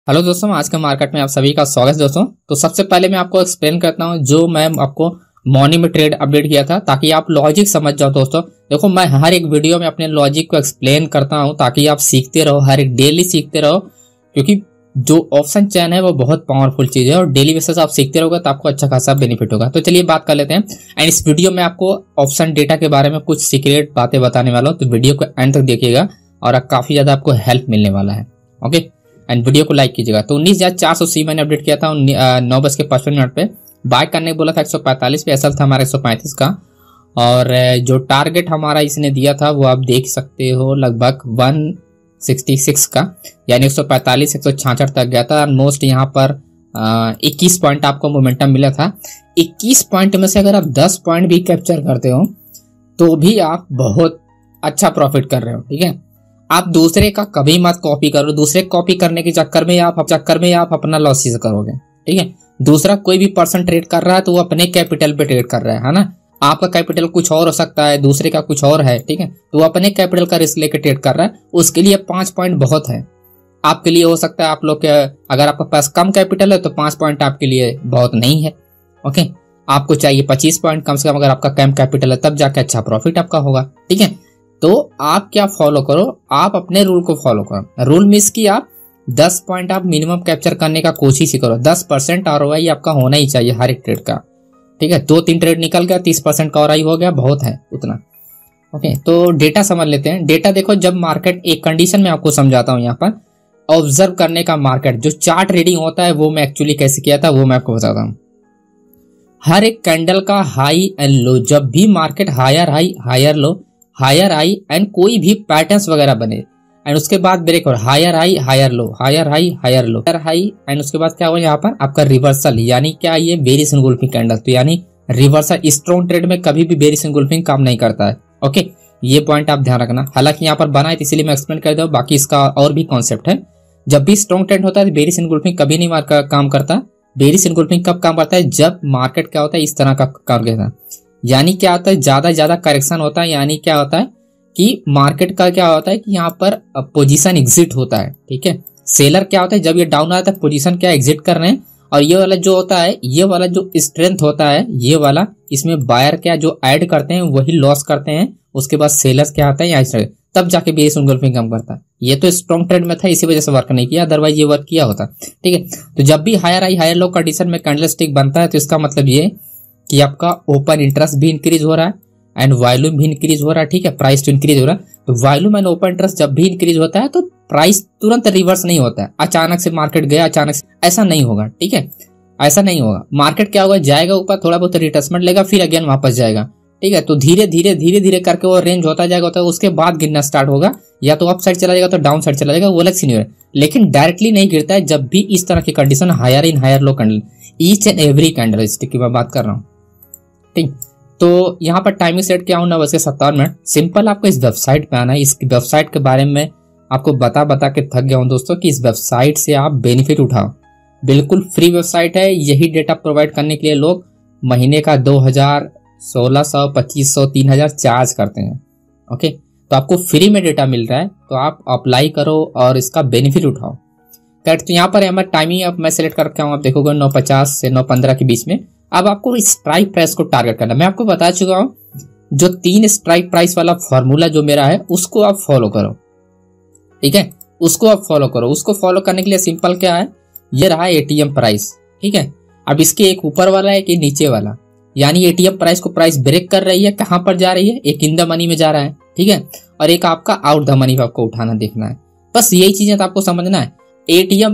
Hello दोस्तों, आज के मार्केट में आप सभी का स्वागत है दोस्तों। तो सबसे पहले मैं आपको एक्सप्लेन करता हूं जो मैं आपको मॉर्निंग में ट्रेड अपडेट किया था, ताकि आप लॉजिक समझ जाओ दोस्तों। देखो, मैं हर एक वीडियो में अपने लॉजिक को एक्सप्लेन करता हूं ताकि आप सीखते रहो, हर एक डेली सीखते रहो, क्योंकि जो ऑप्शन चैन है वो बहुत पावरफुल चीज है और डेली बेसिस आप सीखते रहोगे तो आपको अच्छा खासा बेनिफिट होगा। तो चलिए बात कर लेते हैं। एंड इस वीडियो में आपको ऑप्शन डेटा के बारे में कुछ सीक्रेट बातें बताने वाला हूँ, तो वीडियो को एंड तक देखिएगा और काफी ज्यादा आपको हेल्प मिलने वाला है। ओके, एंड वीडियो को लाइक कीजिएगा। तो 19,480 मैंने अपडेट किया था 9:55 पे। बाय करने को बोला था 145 पे, एसएल था हमारा 135 का। और जो टारगेट हमारा इसने दिया था वो आप देख सकते हो, लगभग 166 का, यानी 145 166 तक गया था। मोस्ट यहाँ पर 21 पॉइंट आपको मोमेंटम मिला था। 21 पॉइंट में से अगर आप 10 पॉइंट भी कैप्चर करते हो तो भी आप बहुत अच्छा प्रॉफिट कर रहे हो। ठीक है, आप दूसरे का कभी मत कॉपी करो। दूसरे कॉपी करने के चक्कर में आप अपना लॉसेस करोगे। ठीक है, दूसरा कोई भी पर्सन ट्रेड कर रहा है तो वो अपने कैपिटल पे ट्रेड कर रहा है ना। आपका कैपिटल कुछ और हो सकता है, दूसरे का कुछ और है। ठीक है, तो वो अपने कैपिटल का रिस्क लेकर ट्रेड कर रहा है, उसके लिए 5 पॉइंट बहुत है। आपके लिए हो सकता है, आप लोग अगर आपके पास कम कैपिटल है तो 5 पॉइंट आपके लिए बहुत नहीं है। ओके, आपको चाहिए 25 पॉइंट कम से कम, अगर आपका कम कैपिटल है तब जाके अच्छा प्रॉफिट आपका होगा। ठीक है, तो आप क्या फॉलो करो, आप अपने रूल को फॉलो करो। रूल मिस की आप 10 पॉइंट आप मिनिमम कैप्चर करने का कोशिश ही करो। 10% आरओआई आपका होना ही चाहिए हर एक ट्रेड का। ठीक है, 2-3 ट्रेड निकल गया, 30% का आरओआई हो गया, बहुत है उतना। ओके, तो डेटा समझ लेते हैं। डेटा देखो, जब मार्केट एक कंडीशन में आपको समझाता हूं, यहाँ पर ऑब्जर्व करने का मार्केट जो चार्ट रीडिंग होता है वो मैं एक्चुअली कैसे किया था वो मैं आपको बताता हूँ। हर एक कैंडल का हाई एंड लो, जब भी market higher high higher low, higher high and कोई भी पैटर्न्स वगैरह बने एंड उसके बाद ब्रेक और higher high higher low, higher high higher low, higher high and उसके बाद क्या हुआ यहाँ पर आपका रिवर्सल, यानी क्या, ये बेरिश एनगल्फिंग कैंडल। तो यानी रिवर्सल स्ट्रॉन्ग ट्रेड में कभी भी बेरिश एनगल्फिंग काम नहीं करता है। ओके, ये पॉइंट आप ध्यान रखना। हालांकि यहाँ पर बना है इसलिए मैं एक्सप्लेन कर दूं, बाकी इसका और भी कॉन्सेप्ट है। जब भी स्ट्रॉन्ग ट्रेड होता है बेरिश एनगल्फिंग कभी नहीं काम करता। बेरिश एनगल्फिंग कब काम करता है, जब मार्केट क्या होता है इस तरह का काम करता है। यानी क्या होता है, ज्यादा करेक्शन होता है। यानी क्या होता है कि मार्केट का क्या होता है कि यहाँ पर पोजीशन एग्जिट होता है। ठीक है, सेलर क्या होता है, जब ये डाउन आता है पोजीशन क्या एग्जिट कर रहे हैं, और ये वाला जो होता है, ये वाला जो स्ट्रेंथ होता है, ये वाला, इसमें बायर क्या जो ऐड करते हैं वही लॉस करते हैं। उसके बाद सेलर्स क्या आता है यहाँ से, तब जाके बेरिश एनगल्फिंग काम करता है। ये तो स्ट्रॉन्ग ट्रेड में था, इसी वजह से वर्क नहीं किया, अदरवाइज ये वर्क किया होता। ठीक है, तो जब भी higher high higher low condition में कैंडलस्टिक बनता है तो इसका मतलब ये कि आपका ओपन इंटरेस्ट भी इंक्रीज हो रहा है एंड वॉल्यूम भी इंक्रीज हो रहा है। ठीक है, प्राइस तो इंक्रीज हो रहा है। तो वॉल्यूम एंड ओपन इंटरेस्ट जब भी इंक्रीज होता है तो प्राइस तुरंत रिवर्स नहीं होता है। अचानक से मार्केट गया, अचानक से ऐसा नहीं होगा। ठीक है, ऐसा नहीं होगा। मार्केट क्या होगा, जाएगा ऊपर, थोड़ा बहुत रिट्रेसमेंट लेगा, फिर अगेन वापस जाएगा। ठीक है, तो धीरे धीरे करके वो रेंज होता जाएगा, उसके बाद गिरना स्टार्ट होगा, या तो अप साइड चला जाएगा तो डाउन साइड चला जाएगा, वो अलग सीन है। लेकिन डायरेक्टली नहीं गिरता है जब भी इस तरह की condition higher in higher low candle, each and every candlestick की मैं बात कर रहा हूँ। ठीक, तो यहाँ पर टाइमिंग सेट क्या होना, 9:57। सिंपल आपको इस वेबसाइट पे आना है। इस वेबसाइट के बारे में आपको बता के थक गया हूँ दोस्तों कि इस वेबसाइट से आप बेनिफिट उठाओ। बिल्कुल फ्री वेबसाइट है। यही डेटा प्रोवाइड करने के लिए लोग महीने का 2,000, 1,600, 2,500, 3,000 चार्ज करते हैं। ओके, तो आपको फ्री में डेटा मिल रहा है, तो आप अप्लाई करो और इसका बेनिफिट उठाओ। करेक्ट, तो यहाँ पर हमारा टाइमिंग अब मैं सेलेक्ट कर रखा हूँ, आप देखोगे 9:50 से 9:15 के बीच में। अब आपको स्ट्राइक प्राइस को टारगेट करना। मैं आपको बता चुका हूं, जो 3 स्ट्राइक प्राइस वाला फॉर्मूला जो मेरा है उसको आप फॉलो करो। ठीक है, उसको आप फॉलो करो। उसको फॉलो करने के लिए सिंपल क्या है, ये रहा एटीएम प्राइस। ठीक है, अब इसके एक ऊपर वाला है एक नीचे वाला, यानी एटीएम प्राइस को प्राइस ब्रेक कर रही है, कहां पर जा रही है, एक इन द मनी में जा रहा है। ठीक है, और एक आपका आउट द मनी पे आपको उठाना देखना है। बस यही चीजें तो आपको समझना है। एटीएम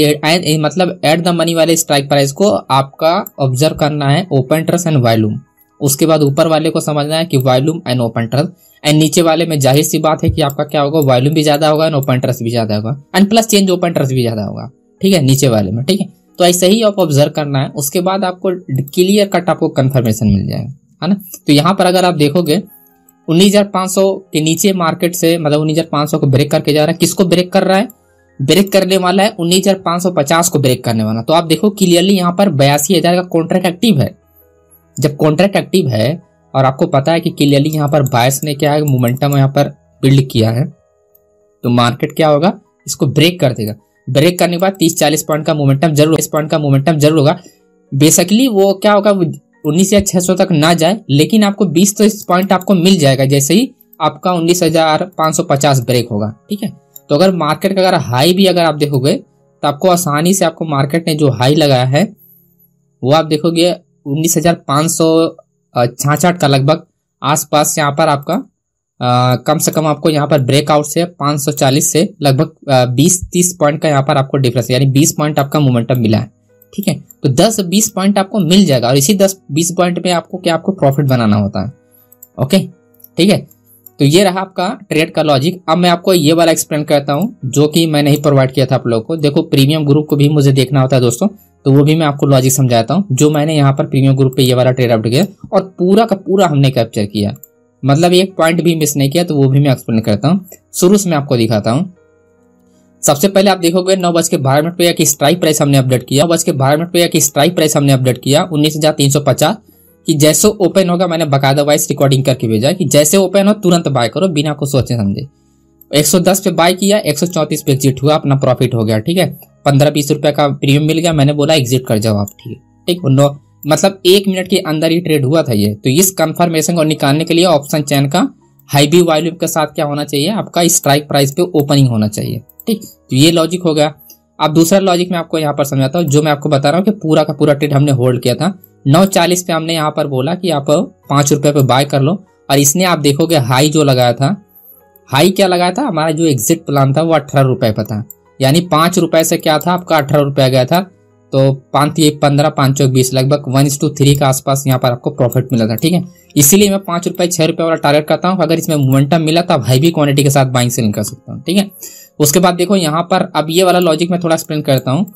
मतलब एट द मनी वाले स्ट्राइक प्राइस को आपका ऑब्जर्व करना है, ओपन इंटरेस्ट एंड वॉल्यूम। उसके बाद ऊपर वाले को समझना है कि volume and open interest, and नीचे वाले में जाहिर सी बात है कि आपका क्या होगा, वॉल्यूम भी ज्यादा होगा एंड ओपन इंटरेस्ट भी ज्यादा होगा and plus change open interest भी ज्यादा होगा। ठीक है, नीचे वाले में। ठीक है, तो ऐसे ही आप ऑब्जर्व करना है। उसके बाद आपको क्लियर कट आपको कंफर्मेशन मिल जाएगा, है ना। तो यहाँ पर अगर आप देखोगे 19,500 के नीचे मार्केट से, मतलब 19,500 को ब्रेक करके जा रहा है। किसको ब्रेक कर रहा है, ब्रेक करने वाला है 19,550 को ब्रेक करने वाला। तो आप देखो क्लियरली यहाँ पर 82,000 का कॉन्ट्रैक्ट एक्टिव है। जब कॉन्ट्रैक्ट एक्टिव है और आपको पता है कि क्लियरली यहाँ पर बायर्स ने क्या है, मोमेंटम यहाँ पर बिल्ड किया है, तो मार्केट क्या होगा, इसको ब्रेक कर देगा। ब्रेक करने के बाद 30-40 पॉइंट का मोमेंटम जरूर होगा। बेसिकली वो क्या होगा, 19,600 तक ना जाए, लेकिन आपको 20 पॉइंट आपको मिल जाएगा जैसे ही आपका 19,550 ब्रेक होगा। ठीक है, तो अगर मार्केट का अगर हाई भी अगर आप देखोगे तो आपको आसानी से आपको मार्केट ने जो हाई लगाया है वो आप देखोगे 19,566 का लगभग आसपास यहाँ पर आपका कम से कम आपको यहाँ पर ब्रेकआउट से 540 से लगभग 20-30 पॉइंट का यहाँ पर आपको डिफरेंस, यानी 20 पॉइंट आपका मोमेंटम मिला है। ठीक है, तो 10-20 पॉइंट आपको मिल जाएगा और इसी 10-20 पॉइंट में आपको प्रॉफिट बनाना होता है। ओके, ठीक है, तो ये रहा आपका ट्रेड का लॉजिक। अब मैं आपको ये वाला एक्सप्लेन करता हूँ जो कि मैं नहीं प्रोवाइड किया था आप लोगों को। देखो, प्रीमियम ग्रुप को भी मुझे देखना होता है दोस्तों, तो वो भी मैं आपको लॉजिक समझाता हूँ जो मैंने यहाँ पर प्रीमियम ग्रुप पे ये वाला ट्रेड अपडेट किया और पूरा का पूरा हमने कैप्चर किया, मतलब एक पॉइंट भी मिस नहीं किया, तो वो भी मैं एक्सप्लेन करता हूँ। शुरू से मैं आपको दिखाता हूँ। सबसे पहले आप देखोगे 9:12 पे एक स्ट्राइक प्राइस हमने अपडेट किया, 9:12 पे एक स्ट्राइक प्राइस हमने अपडेट किया 19,350 कि जैसे ओपन होगा, मैंने बकायदा वाइस रिकॉर्डिंग करके भेजा कि जैसे ओपन हो तुरंत बाय करो बिना कुछ सोचे समझे। 110 पे बाय किया, 134 पे एग्जिट हुआ, अपना प्रॉफिट हो गया। ठीक है, 15-20 रुपए का प्रीमियम मिल गया, मैंने बोला एग्जिट कर जाओ आप। ठीक, मतलब 1 मिनट के अंदर ही ट्रेड हुआ था ये। तो इस कंफर्मेशन को निकालने के लिए ऑप्शन चेन का हाई बी वॉल्यूम के साथ क्या होना चाहिए, आपका स्ट्राइक प्राइस पे ओपनिंग होना चाहिए। ठीक, तो ये लॉजिक हो गया। अब दूसरा लॉजिक मैं आपको यहाँ पर समझाता हूँ, जो मैं आपको बता रहा हूँ कि पूरा का पूरा ट्रेड हमने होल्ड किया था। 9:40 पे हमने यहाँ पर बोला कि आप 5 रुपए पे बाय कर लो और इसने आप देखोगे हाई जो लगाया था, हाई क्या लगाया था, हमारा जो एग्जिट प्लान था वो 18 रुपए पे था, यानी 5 रुपए से क्या था आपका 18 रुपए गया था। तो 5-15, 5-20 लगभग 1:3 के आसपास यहाँ पर आपको प्रॉफिट मिला था। ठीक है, इसीलिए मैं 5 रुपए 6 रुपए वाला टारगेट करता हूँ। अगर इसमें मोमेंटम मिला तो आप हाई भी क्वांटिटी के साथ बाइंग सेलिंग कर सकता हूँ। ठीक है, उसके बाद देखो यहाँ पर अब ये वाला लॉजिक मैं थोड़ा एक्सप्लेन करता हूँ।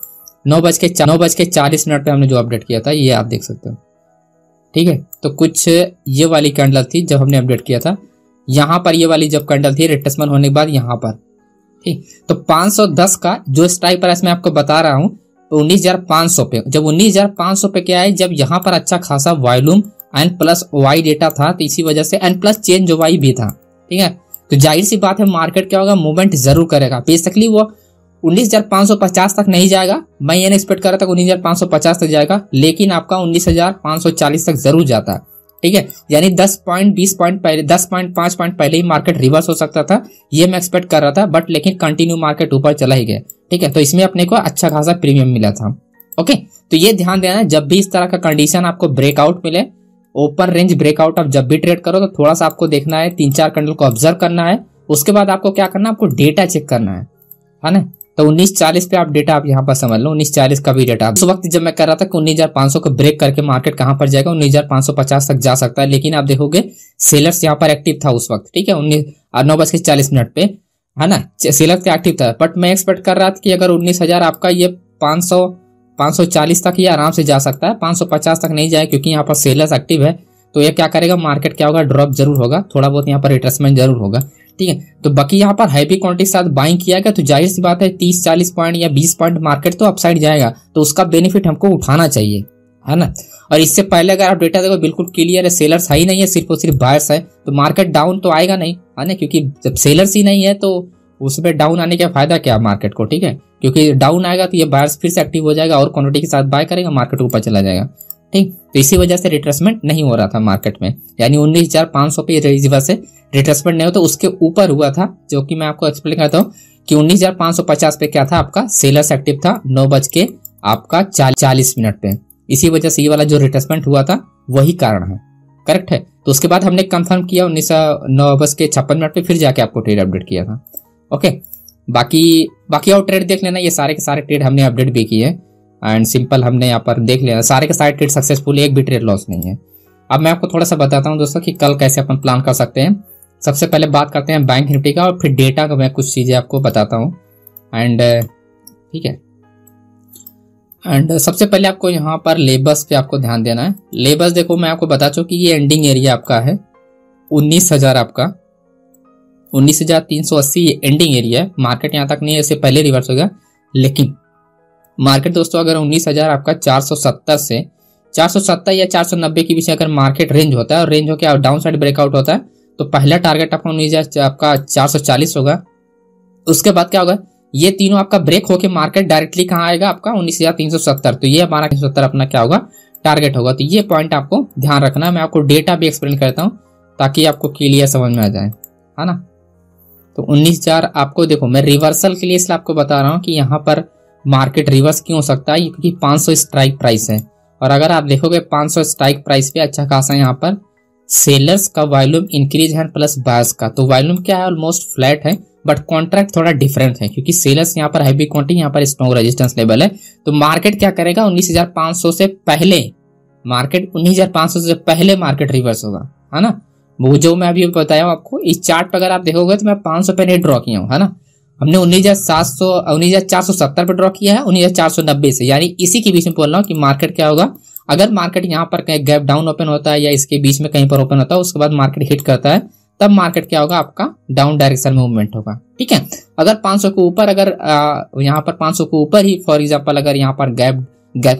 9:40 पे हमने जो अपडेट किया था ये आप देख सकते हो। ठीक है, तो कुछ ये वाली कैंडल थी जब हमने अपडेट किया था, यहाँ पर ये वाली जब कैंडल थी रिट्रेसमेंट होने के बाद यहाँ पर। ठीक, तो 510 का जो स्ट्राइक प्राइस मैं आपको बता रहा हूँ 19,500 पे, जब 19,500 पे क्या है, जब यहाँ पर अच्छा खासा volume and plus Y data था, तो इसी वजह से एंड प्लस चेंज वाई भी था। ठीक है, तो जाहिर सी बात है मार्केट क्या होगा, मूवमेंट जरूर करेगा। बेसिकली वो 19,550 तक नहीं जाएगा, मैं ये नहीं एक्सपेक्ट कर रहा था 19,550 तक जाएगा, लेकिन आपका 19,540 तक जरूर जाता है। ठीक है, यानी 10 पॉइंट 20 पॉइंट पहले, 10.5 पॉइंट पहले ही मार्केट रिवर्स हो सकता था, ये मैं एक्सपेक्ट कर रहा था, बट लेकिन कंटिन्यू मार्केट ऊपर चला ही गया। ठीक है, तो इसमें अपने को अच्छा खासा प्रीमियम मिला था। ओके, तो ये ध्यान देना, जब भी इस तरह का कंडीशन आपको ब्रेकआउट मिले, ओपन रेंज ब्रेकआउट आप जब भी ट्रेड करो तो थोड़ा सा आपको देखना है, 3-4 कैंडल को ऑब्जर्व करना है। उसके बाद आपको क्या करना है, आपको डेटा चेक करना है ना। तो 1940 पे आप डेटा आप यहाँ पर समझ लो, 1940 का भी डेटा। उस वक्त जब मैं कह रहा था कि 19,500 को ब्रेक करके मार्केट कहां पर जाएगा, 19,550 तक जा सकता है, लेकिन आप देखोगे सेलर्स यहाँ पर एक्टिव था उस वक्त। ठीक है, 9:40 पे, है ना, सेलर्स एक्टिव था। बट मैं एक्सपेक्ट कर रहा था कि अगर 19,000 आपका ये 540 तक ये आराम से जा सकता है, 550 तक नहीं जाए, क्योंकि यहाँ पर सेलर्स एक्टिव है। तो ये क्या करेगा, मार्केट क्या होगा, ड्रॉप जरूर होगा, थोड़ा बहुत यहाँ पर रिट्रेसमेंट जरूर होगा। ठीक है, तो बाकी यहाँ पर हैवी क्वांटिटी के साथ बाइंग किया गया, तो जाहिर सी बात है 30-40 पॉइंट या 20 पॉइंट मार्केट तो अपसाइड जाएगा, तो उसका बेनिफिट हमको उठाना चाहिए, है ना। और इससे पहले अगर आप डेटा देखो बिल्कुल क्लियर है, सेलर्स ही नहीं है, सिर्फ और सिर्फ बायर्स है, तो मार्केट डाउन तो आएगा नहीं, है ना, क्योंकि जब सेलर्स ही नहीं है तो उसमें डाउन आने का फायदा क्या मार्केट को। ठीक है, क्योंकि डाउन आएगा तो ये बायर्स फिर से एक्टिव हो जाएगा और क्वांटिटी के साथ बाय करेगा, मार्केट ऊपर चला जाएगा। ठीक, तो इसी वजह से रिट्रेसमेंट नहीं हो रहा था मार्केट में, यानी 19,500 पे इस वजह से रिट्रेसमेंट नहीं हो, तो उसके ऊपर हुआ था, जो कि मैं आपको एक्सप्लेन करता हूँ कि 19,550 पे क्या था, आपका सेलर्स एक्टिव था 9:40 पे। इसी वजह से ये वाला जो रिट्रेसमेंट हुआ था वही कारण है, करेक्ट है। तो उसके बाद हमने कंफर्म किया 9:56 पे, फिर जाके आपको ट्रेड अपडेट किया था। ओके, बाकी और ट्रेड देख लेना, ये सारे के सारे ट्रेड हमने अपडेट भी किए एंड सिंपल हमने यहाँ पर देख लिया, सारे के सारे ट्रेड सक्सेसफुल, एक भी ट्रेड लॉस नहीं है। अब मैं आपको थोड़ा सा बताता हूँ दोस्तों कि कल कैसे अपन प्लान कर सकते हैं। सबसे पहले बात करते हैं बैंक निफ्टी का और फिर डेटा का मैं कुछ चीजें आपको बताता हूँ एंड ठीक है। एंड सबसे पहले आपको यहाँ पर लेबर्स पे आपको ध्यान देना है। लेबर्स देखो मैं आपको बता चुका कि ये एंडिंग एरिया आपका है 19,000, आपका 19,380 ये एंडिंग एरिया है। मार्केट यहाँ तक नहीं है, इससे पहले रिवर्स हो गया, लेकिन मार्केट दोस्तों अगर 19,000 आपका 470 से 470 या 490 के बीच अगर मार्केट रेंज होता है और रेंज होकर डाउन साइड ब्रेकआउट होता है, तो पहला टारगेट आपका 19,000 आपका 440 होगा। उसके बाद क्या होगा, ये तीनों आपका ब्रेक होके मार्केट डायरेक्टली कहाँ आएगा आपका 19,370। तो ये हमारा 370 अपना क्या होगा टारगेट होगा। तो ये पॉइंट आपको ध्यान रखना है। मैं आपको डेटा भी एक्सप्लेन करता हूँ ताकि आपको क्लियर समझ में आ जाए, है ना। तो 19,000 आपको देखो, मैं रिवर्सल के लिए इसलिए आपको बता रहा हूँ कि यहाँ पर मार्केट रिवर्स क्यों हो सकता है, क्योंकि 500 स्ट्राइक प्राइस है। और अगर आप देखोगे 500 स्ट्राइक प्राइस पे अच्छा खासा यहाँ पर सेलर्स का वॉल्यूम इंक्रीज है प्लस बायर्स का। तो वॉल्यूम क्या है ऑलमोस्ट फ्लैट है, बट कॉन्ट्रैक्ट थोड़ा डिफरेंट है क्योंकि सेलर्स यहाँ पर हैवी क्वांटिटी, यहाँ पर स्ट्रॉन्ग रेजिस्टेंस लेवल है। तो मार्केट क्या करेगा 19,500 से पहले, मार्केट 19,500 से पहले मार्केट रिवर्स होगा, है ना। वो जो मैं अभी बताया आपको इस चार्ट पर अगर आप देखोगे तो मैं 500 पे नहीं ड्रॉ किया हूँ, है ना। हमने 19,470 पे ड्रॉ किया है 19,490 से, यानी इसी के बीच में बोल रहा हूँ कि मार्केट क्या होगा। अगर मार्केट यहाँ पर कहीं गैप डाउन ओपन होता है या इसके बीच में कहीं पर ओपन होता है, उसके बाद मार्केट हिट करता है, तब मार्केट क्या होगा आपका डाउन डायरेक्शन में मूवमेंट होगा, ठीक है। अगर 500 के ऊपर, अगर यहाँ पर 500 के ऊपर ही फॉर एग्जांपल अगर यहाँ पर गैप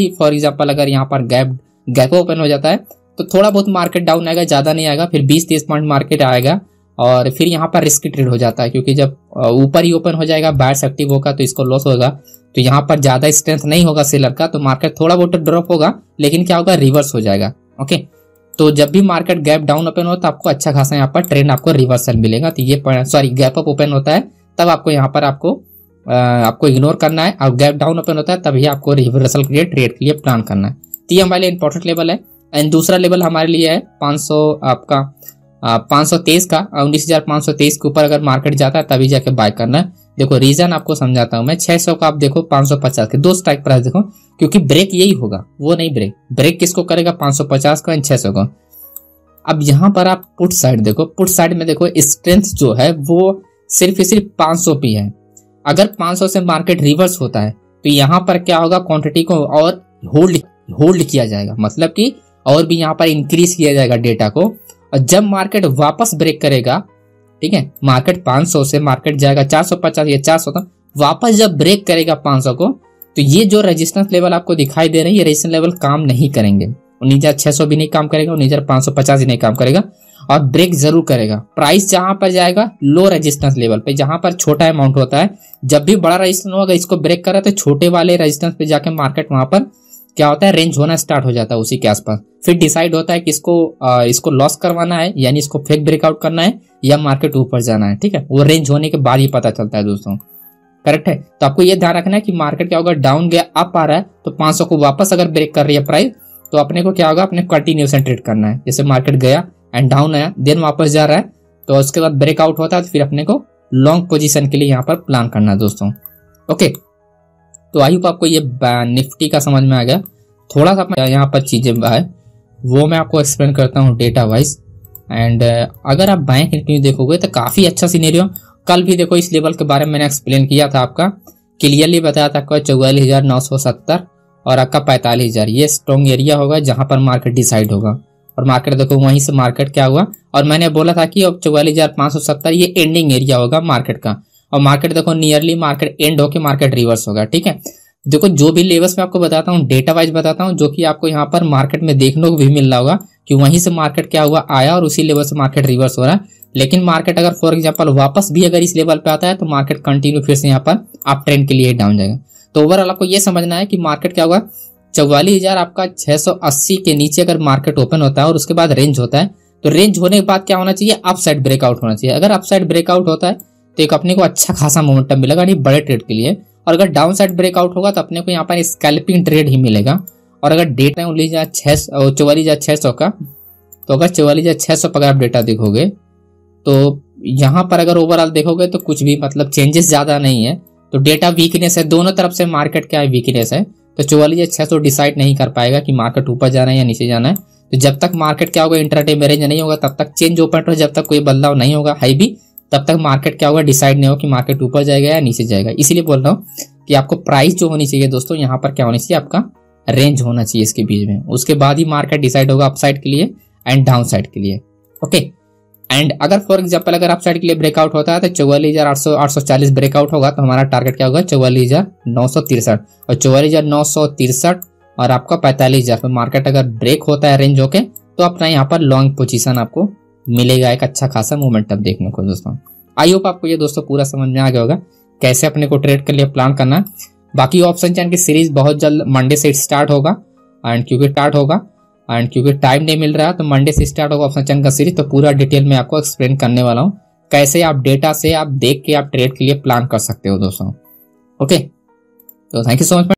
ओपन हो जाता है तो थोड़ा बहुत मार्केट डाउन आएगा, ज्यादा नहीं आएगा, फिर 20-30 पॉइंट मार्केट आएगा और फिर यहाँ पर रिस्क ट्रेड हो जाता है क्योंकि जब ऊपर ही ओपन हो जाएगा बायर्स एक्टिव होगा तो इसको लॉस होगा। तो यहाँ पर ज्यादा स्ट्रेंथ नहीं होगा सेलर का, तो मार्केट थोड़ा बहुत ड्रॉप होगा लेकिन क्या होगा रिवर्स हो जाएगा। ओके, तो जब भी मार्केट गैप डाउन ओपन हो तो आपको अच्छा खासा यहाँ पर ट्रेंड आपको रिवर्सल मिलेगा। तो ये गैप अप ओपन होता है तब आपको यहाँ पर आपको इग्नोर करना है, और गैप डाउन ओपन होता है तभी आपको रिवर्सल के लिए ट्रेड के लिए प्लान करना है। तो ये हमारे लिए इंपॉर्टेंट लेवल है। एंड दूसरा लेवल हमारे लिए है 523 का, 19,523 के ऊपर अगर मार्केट जाता है तभी जाके बाय करना है। देखो रीजन आपको समझाता हूं मैं। 600 का आप देखो 550 के दो स्ट्राइक प्राइस देखो, क्योंकि ब्रेक यही होगा, वो नहीं ब्रेक किसको करेगा 550 का एंड 600 का। अब यहाँ पर आप पुट साइड देखो, पुट साइड में देखो स्ट्रेंथ जो है वो सिर्फ 500 पे है। अगर 500 से मार्केट रिवर्स होता है तो यहाँ पर क्या होगा क्वांटिटी को और होल्ड किया जाएगा, मतलब कि और भी यहाँ पर इंक्रीज किया जाएगा डेटा को। और जब मार्केट वापस ब्रेक करेगा, ठीक है, मार्केट 500 से मार्केट जाएगा 450 या 400 तक, वापस जब ब्रेक करेगा 500 को, तो ये जो रेजिस्टेंस लेवल आपको दिखाई दे रहे हैं ये रेजिस्टेंस लेवल काम नहीं करेंगे। 19,600 भी नहीं काम करेगा, 19,550 ही नहीं काम करेगा, और ब्रेक जरूर करेगा। प्राइस जहां पर जाएगा लो रेजिस्टेंस लेवल पे, जहां पर छोटा अमाउंट होता है, जब भी बड़ा रेजिस्टेंस होगा इसको ब्रेक कर रहा है तो छोटे वाले रेजिस्टेंस पे जाके मार्केट वहां पर क्या होता है रेंज होना स्टार्ट हो जाता है उसी के आसपास। फिर डिसाइड होता है कि इसको लॉस करवाना है, यानी इसको फेक ब्रेकआउट करना है, या मार्केट ऊपर जाना है, ठीक है। वो रेंज होने के बाद ही पता चलता है दोस्तों, करेक्ट है। तो आपको ये ध्यान रखना है कि मार्केट क्या होगा डाउन गया अप आ रहा है तो 500 को वापस अगर ब्रेक कर रही है प्राइस, तो अपने को क्या होगा अपने कंटिन्यूएशन ट्रेड करना है। जैसे मार्केट गया एंड डाउन आया देन वापस जा रहा है तो उसके बाद ब्रेकआउट होता है तो फिर अपने को लॉन्ग पोजीशन के लिए यहाँ पर प्लान करना है दोस्तों। ओके, तो आई होप आपको ये निफ्टी का समझ में आ गया। थोड़ा सा यहाँ पर चीजें है वो मैं आपको एक्सप्लेन करता हूँ डेटा वाइज। एंड अगर आप बैंक निफ्टी देखोगे तो काफी अच्छा सिनेरियो, कल भी देखो इस लेवल के बारे में मैंने एक्सप्लेन किया था, आपका क्लियरली बताया था आपका 44,970 और आपका 45,000 ये स्ट्रॉन्ग एरिया होगा जहां पर मार्केट डिसाइड होगा। और मार्केट देखो वहीं से मार्केट क्या हुआ, और मैंने बोला था कि अब 44,570 ये एंडिंग एरिया होगा मार्केट का, और मार्केट देखो नियरली मार्केट एंड होके मार्केट रिवर्स होगा, ठीक है। देखो जो भी लेवल्स मैं आपको बताता हूँ डेटा वाइज बताता हूँ, जो कि आपको यहाँ पर मार्केट में देखने को भी मिल रहा होगा कि वहीं से मार्केट क्या हुआ आया और उसी लेवल से मार्केट रिवर्स हो रहा है। लेकिन मार्केट अगर फॉर एग्जांपल वापस भी अगर इस लेवल पे आता है तो मार्केट कंटिन्यू फिर से यहाँ पर अप ट्रेंड के लिए डाउन जाएगा। तो ओवरऑल आपको ये समझना है कि मार्केट क्या होगा 44,000 आपका 680 के नीचे अगर मार्केट ओपन होता है और उसके बाद रेंज होता है, तो रेंज होने के बाद क्या होना चाहिए अप साइड ब्रेकआउट होना चाहिए। अगर अप साइड ब्रेकआउट होता है तो एक अपने को अच्छा खासा मोमेंटम मिलेगा नहीं बड़े ट्रेड के लिए, और अगर डाउन साइड ब्रेकआउट होगा तो अपने को यहाँ पर स्कैल्पिंग ट्रेड ही मिलेगा। और अगर डेटा 44,600 का, तो अगर 44,600 पर आप डेटा देखोगे तो यहाँ पर अगर ओवरऑल देखोगे तो कुछ भी मतलब चेंजेस ज्यादा नहीं है। तो डेटा वीकनेस है, दोनों तरफ से मार्केट क्या है वीकनेस है। तो 44,600 डिसाइड नहीं कर पाएगा कि मार्केट ऊपर जाना है या नीचे जाना है। तो जब तक मार्केट क्या होगा इंट्राडे में रेंज नहीं होगा तब तक चेंज ओपन रहे, जब तक कोई बदलाव नहीं होगा हाई भी, तब तक मार्केट क्या होगा डिसाइड नहीं होगा कि मार्केट ऊपर जाएगा या नीचे जाएगा। इसीलिए बोल रहा हूँ कि आपको प्राइस जो होनी चाहिए दोस्तों यहाँ पर क्या होनी चाहिए आपका रेंज होना चाहिए इसके बीच में, उसके बाद ही मार्केट डिसाइड होगा अपसाइड के लिए एंड डाउन साइड के लिए। ओके, एंड अगर फॉर एग्जांपल अगर अपसाइड के लिए ब्रेकआउट होता है तो 44,840 ब्रेकआउट होगा तो हमारा टारगेट क्या होगा 44,963, और 44,963 और आपका 45,000 पे मार्केट अगर ब्रेक होता है रेंज होके तो अपना यहाँ पर लॉन्ग पोजीशन आपको मिलेगा, एक अच्छा खासा मोमेंटम देखने को दोस्तों। आई होप आपको ये दोस्तों पूरा समझ में आ गया होगा। कैसे अपने को ट्रेड के लिए प्लान करना है। बाकी ऑप्शन चैन की सीरीज बहुत जल्द मंडे से स्टार्ट होगा एंड क्योंकि टाइम नहीं मिल रहा है तो मंडे से स्टार्ट होगा ऑप्शन चैन का सीरीज। तो पूरा डिटेल में आपको एक्सप्लेन करने वाला हूँ कैसे आप डेटा से आप देख के आप ट्रेड के लिए प्लान कर सकते हो दोस्तों। ओके, तो थैंक यू सो मच।